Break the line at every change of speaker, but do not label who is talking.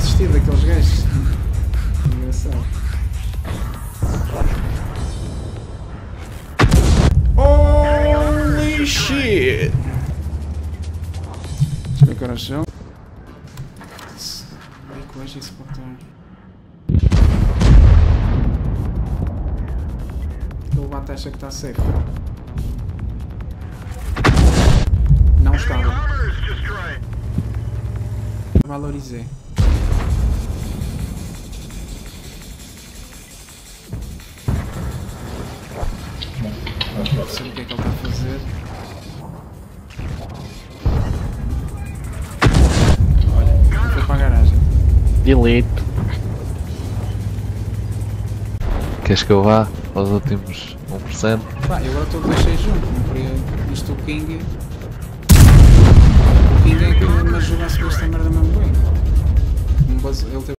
desistir daqueles gajos. Engraçado. Holy shit! Deixa eu ver que horas são. Ai, que hoje esse portão. Ele bate acha que está safe. Não estava. Valorizei. Não sei o que é que ele está a fazer. Olha, foi para a garagem.
Delete. Queres que eu vá aos últimos 1%?
Pá, eu agora estou a deixar junto, não queria. Isto o King. O King é que me ajuda a subir esta merda mesmo bem. Ele teve